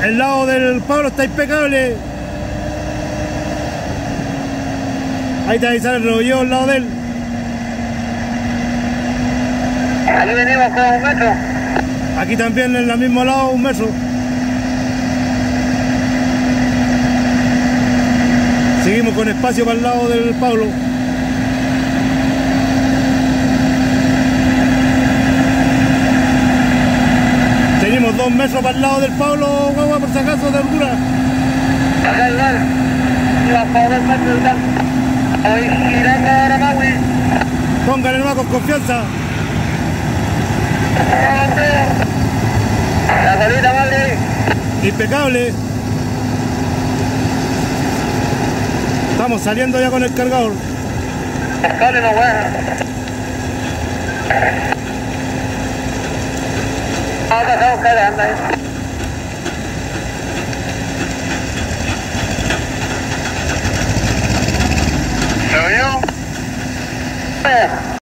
El lado del Pablo está impecable. Ahí te avisar el rodillo al lado de él. Aquí venimos con 1 metro. Aquí también en el mismo lado 1 metro. Seguimos con espacio para el lado del Pablo. Tenemos 2 metros para el lado del Pablo, guagua, por si acaso de altura. Acá igual. Iba para 2 metros y tal. Voy girando ahora más, güey. Póngale nomás con confianza. La colita, madre. Impecable. Estamos saliendo ya con el cargador. Los cables no juegan. Vamos a pasar a buscar, anda ahí.